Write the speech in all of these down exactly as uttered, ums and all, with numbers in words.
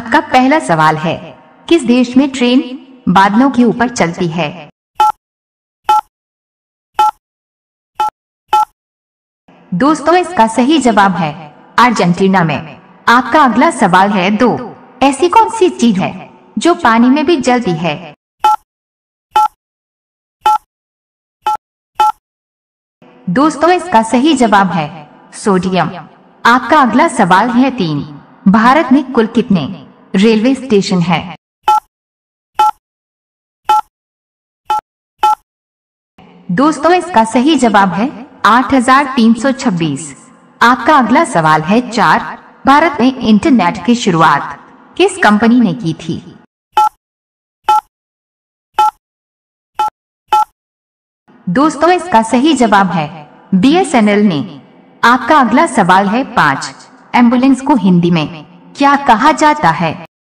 आपका पहला सवाल है, किस देश में ट्रेन बादलों के ऊपर चलती है? दोस्तों इसका सही जवाब है अर्जेंटीना में। आपका अगला सवाल है दो, ऐसी कौन सी चीज है जो पानी में भी जलती है? दोस्तों इसका सही जवाब है सोडियम। आपका अगला सवाल है तीन, भारत में कुल कितने रेलवे स्टेशन है? दोस्तों इसका सही जवाब है आठ हजार तीन सौ छब्बीस। आपका अगला सवाल है चार, भारत में इंटरनेट की शुरुआत किस कंपनी ने की थी? दोस्तों इसका सही जवाब है बी एस एन एल ने। आपका अगला सवाल है पाँच, एम्बुलेंस को हिंदी में क्या कहा जाता है?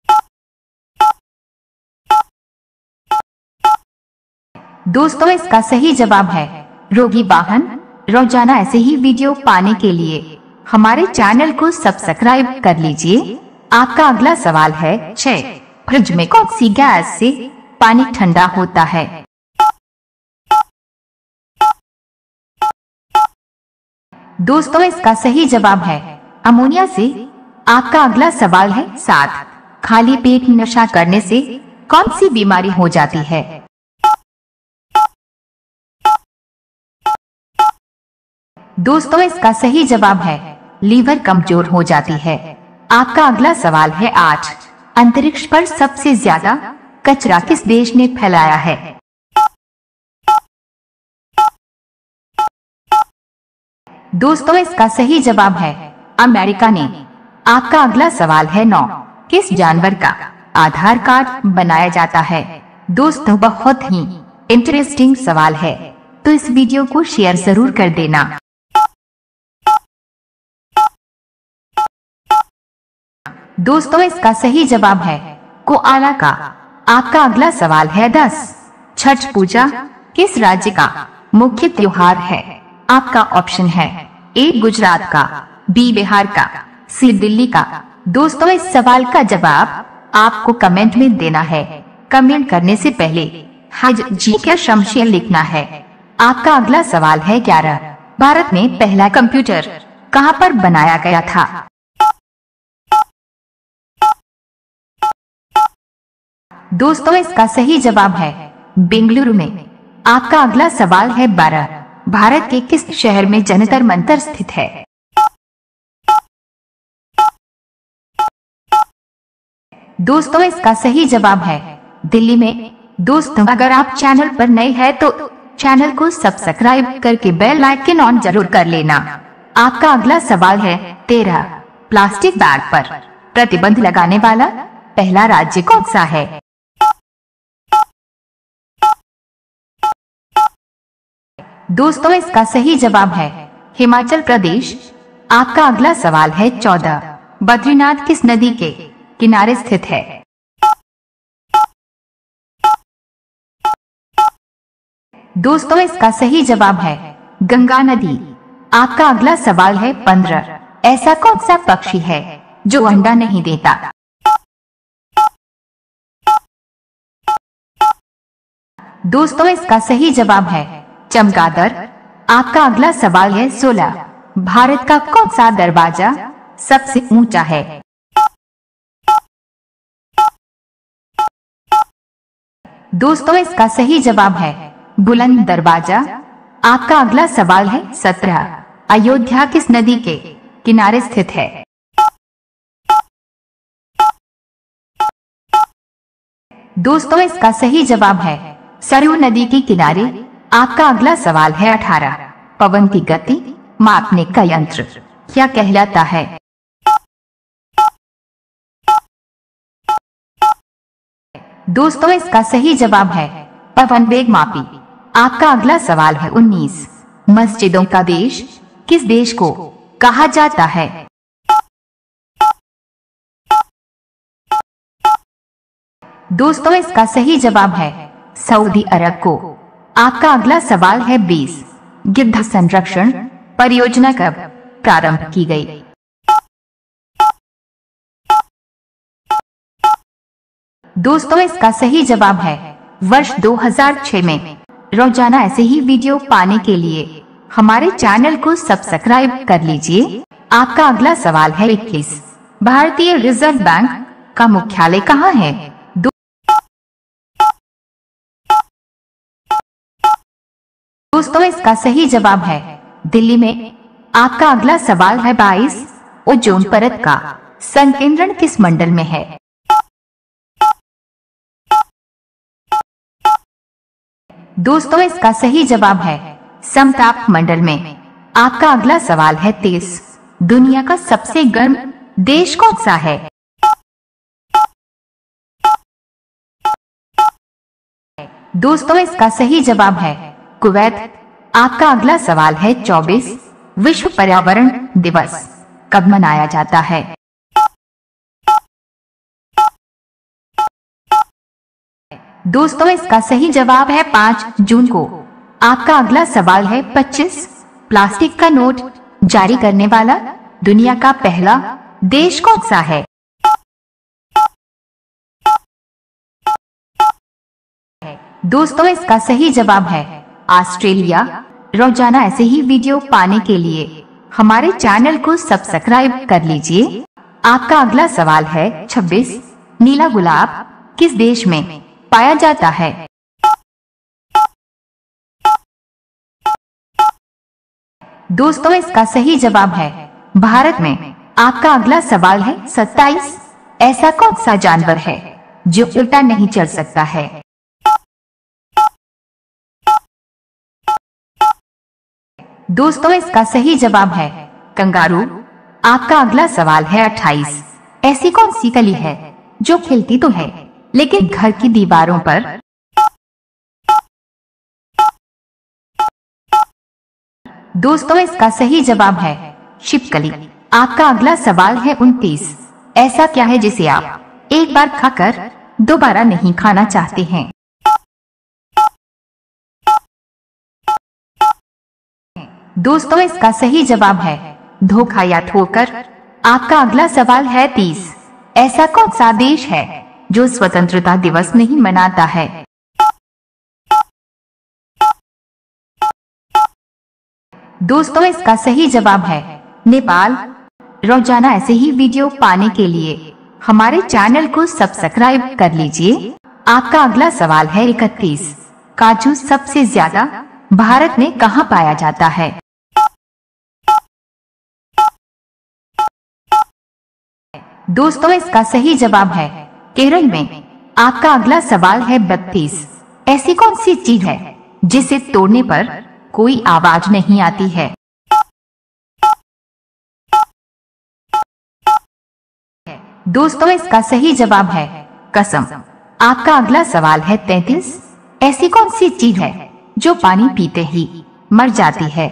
दोस्तों इसका सही जवाब है रोगी वाहन। रोजाना ऐसे ही वीडियो पाने के लिए हमारे चैनल को सब्सक्राइब कर लीजिए। आपका अगला सवाल है छह, फ्रिज में कौन सी गैस से पानी ठंडा होता है? दोस्तों इसका सही जवाब है अमोनिया से। आपका अगला सवाल है सात, खाली पेट नशा करने से कौन सी बीमारी हो जाती है? दोस्तों इसका सही जवाब है लीवर कमजोर हो जाती है। आपका अगला सवाल है आठ, अंतरिक्ष पर सबसे ज्यादा कचरा किस देश ने फैलाया है? दोस्तों इसका सही जवाब है अमेरिका ने। आपका अगला सवाल है नौ, किस जानवर का आधार कार्ड बनाया जाता है? दोस्तों बहुत ही इंटरेस्टिंग सवाल है, तो इस वीडियो को शेयर जरूर कर देना। दोस्तों इसका सही जवाब है कोआला का। आपका अगला सवाल है दस, छठ पूजा किस राज्य का मुख्य त्योहार है? आपका ऑप्शन है ए गुजरात का, बी बिहार का, सी दिल्ली का। दोस्तों इस सवाल का जवाब आपको कमेंट में देना है। कमेंट करने से पहले हाज जी क्या शमशेर लिखना है। आपका अगला सवाल है ग्यारह, भारत में पहला कंप्यूटर कहां पर बनाया गया था? दोस्तों इसका सही जवाब है बेंगलुरु में। आपका अगला सवाल है बारह, भारत के किस शहर में जंतर मंतर स्थित है? दोस्तों इसका सही जवाब है दिल्ली में। दोस्तों अगर आप चैनल पर नए हैं तो चैनल को सब्सक्राइब करके बेल आइकन ऑन जरूर कर लेना। आपका अगला सवाल है तेरह, प्लास्टिक बैग पर प्रतिबंध लगाने वाला पहला राज्य कौन सा है? दोस्तों इसका सही जवाब है हिमाचल प्रदेश। आपका अगला सवाल है चौदह, बद्रीनाथ किस नदी के किनारे स्थित है? दोस्तों इसका सही जवाब है गंगा नदी। आपका अगला सवाल है पंद्रह, ऐसा कौन सा पक्षी है जो अंडा नहीं देता? दोस्तों इसका सही जवाब है चमगादड़। आपका अगला सवाल है सोलह, भारत का कौन सा दरवाजा सबसे ऊंचा है? दोस्तों इसका सही जवाब है बुलंद दरवाजा। आपका अगला सवाल है सत्रह, अयोध्या किस नदी के किनारे स्थित है? दोस्तों इसका सही जवाब है सरयू नदी के किनारे। आपका अगला सवाल है अठारह, पवन की गति मापने का यंत्र क्या कहलाता है? दोस्तों इसका सही जवाब है पवन वेग मापी। आपका अगला सवाल है उन्नीस, मस्जिदों का देश किस देश को कहा जाता है? दोस्तों इसका सही जवाब है सऊदी अरब को। आपका अगला सवाल है बीस, गिद्ध संरक्षण परियोजना कब प्रारंभ की गई? दोस्तों इसका सही जवाब है वर्ष दो हज़ार छह में। रोजाना ऐसे ही वीडियो पाने के लिए हमारे चैनल को सब्सक्राइब कर लीजिए। आपका अगला सवाल है इक्कीस। भारतीय रिजर्व बैंक का मुख्यालय कहाँ है? दो... दोस्तों इसका सही जवाब है दिल्ली में। आपका अगला सवाल है बाईस। ओजोन परत का संकेंद्रण किस मंडल में है? दोस्तों इसका सही जवाब है समताप मंडल में। आपका अगला सवाल है तेईस। दुनिया का सबसे गर्म देश कौन सा है? दोस्तों इसका सही जवाब है कुवैत। आपका अगला सवाल है चौबीस। विश्व पर्यावरण दिवस कब मनाया जाता है? दोस्तों इसका सही जवाब है पाँच जून को। आपका अगला सवाल है पच्चीस। प्लास्टिक का नोट जारी करने वाला दुनिया का पहला देश कौन सा है? दोस्तों इसका सही जवाब है ऑस्ट्रेलिया। रोजाना ऐसे ही वीडियो पाने के लिए हमारे चैनल को सब्सक्राइब कर लीजिए। आपका अगला सवाल है छब्बीस। नीला गुलाब किस देश में पाया जाता है? दोस्तों इसका सही जवाब है भारत में। आपका अगला सवाल है सत्ताईस। ऐसा कौन सा जानवर है जो उल्टा नहीं चल सकता है? दोस्तों इसका सही जवाब है कंगारू। आपका अगला सवाल है अट्ठाईस। ऐसी कौन सी कली है जो खिलती तो है लेकिन घर की दीवारों पर? दोस्तों इसका सही जवाब है छिपकली। आपका अगला सवाल है उनतीस। ऐसा क्या है जिसे आप एक बार खाकर दोबारा नहीं खाना चाहते हैं? दोस्तों इसका सही जवाब है धोखा या ठोकर। आपका अगला सवाल है तीस। ऐसा कौन सा देश है जो स्वतंत्रता दिवस नहीं मनाता है? दोस्तों इसका सही जवाब है नेपाल। रोजाना ऐसे ही वीडियो पाने के लिए हमारे चैनल को सब्सक्राइब कर लीजिए। आपका अगला सवाल है इकतीस। काजू सबसे ज्यादा भारत में कहाँ पाया जाता है? दोस्तों इसका सही जवाब है केरल में। आपका अगला सवाल है बत्तीस। ऐसी कौन सी चीज है जिसे तोड़ने पर कोई आवाज नहीं आती है? दोस्तों इसका सही जवाब है कसम। आपका अगला सवाल है तैंतीस। ऐसी कौन सी चीज है जो पानी पीते ही मर जाती है?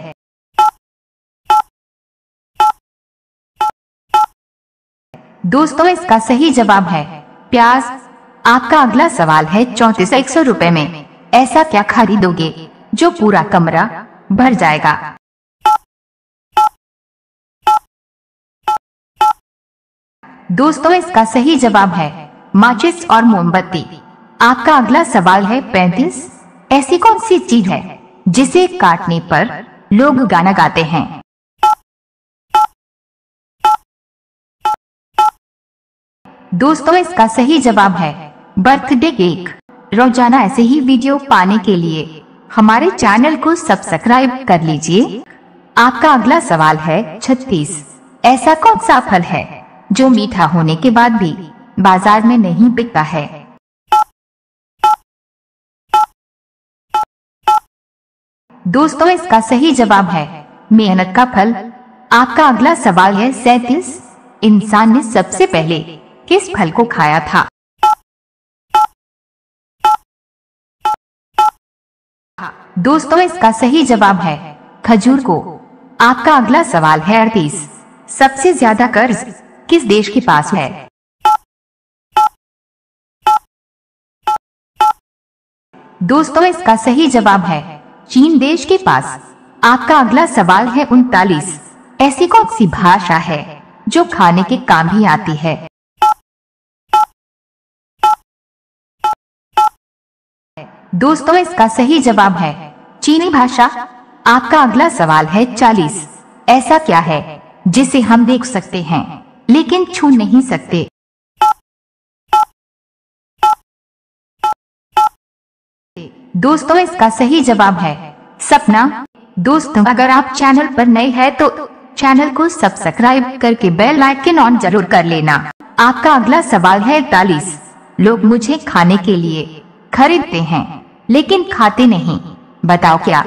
दोस्तों इसका सही जवाब है प्याज। आपका अगला सवाल है चौंतीस। एक सौ रुपए में ऐसा क्या खरीदोगे जो पूरा कमरा भर जाएगा? दोस्तों इसका सही जवाब है माचिस और मोमबत्ती। आपका अगला सवाल है पैंतीस। ऐसी कौन सी चीज है जिसे काटने पर लोग गाना गाते हैं? दोस्तों इसका सही जवाब है बर्थडे केक। रोजाना ऐसे ही वीडियो पाने के लिए हमारे चैनल को सब्सक्राइब कर लीजिए। आपका अगला सवाल है छत्तीस। ऐसा कौन सा फल है जो मीठा होने के बाद भी बाजार में नहीं बिकता है? दोस्तों इसका सही जवाब है मेहनत का फल। आपका अगला सवाल है सैंतीस। इंसान ने सबसे पहले किस फल को खाया था? दोस्तों इसका सही जवाब है खजूर को। आपका अगला सवाल है अड़तीस। सबसे ज्यादा कर्ज किस देश के पास है? दोस्तों इसका सही जवाब है चीन देश के पास। आपका अगला सवाल है उनतालीस। ऐसी कौन सी भाषा है जो खाने के काम भी आती है? दोस्तों इसका सही जवाब है चीनी भाषा। आपका अगला सवाल है चालीस। ऐसा क्या है जिसे हम देख सकते हैं लेकिन छू नहीं सकते? दोस्तों इसका सही जवाब है सपना। दोस्तों अगर आप चैनल पर नए हैं तो चैनल को सब्सक्राइब करके बेल आइकन ऑन जरूर कर लेना। आपका अगला सवाल है इकतालीस। लोग मुझे खाने के लिए खरीदते हैं लेकिन खाते नहीं, बताओ क्या?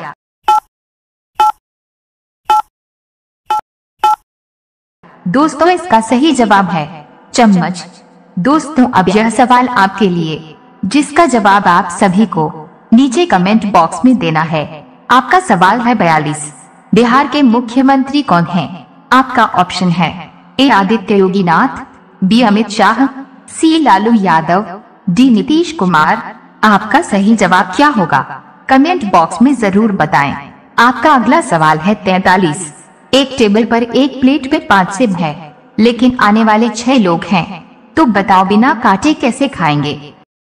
दोस्तों इसका सही जवाब है चम्मच। दोस्तों अब यह सवाल आपके लिए जिसका जवाब आप सभी को नीचे कमेंट बॉक्स में देना है। आपका सवाल है बयालीस। बिहार के मुख्यमंत्री कौन हैं? आपका ऑप्शन है A Aditya Yoginath, B Amit Shah, C Lalu Yadav, D Nitish Kumar. आपका सही जवाब क्या होगा कमेंट बॉक्स में जरूर बताएं। आपका अगला सवाल है तैतालीस। एक टेबल पर एक प्लेट में पाँच सेब है लेकिन आने वाले छह लोग हैं, तो बताओ बिना काटे कैसे खाएंगे?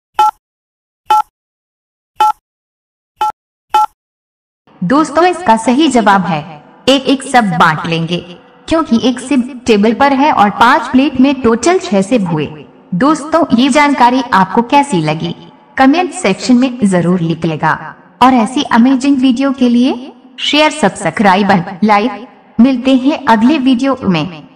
दोस्तों इसका सही जवाब है एक एक सब बांट लेंगे, क्योंकि एक सेब टेबल पर है और पांच प्लेट में टोटल छह सेब हुए। दोस्तों ये जानकारी आपको कैसी लगी कमेंट सेक्शन में जरूर लिखिएगा और ऐसी अमेजिंग वीडियो के लिए शेयर, सब्सक्राइब, लाइक। मिलते हैं अगले वीडियो में।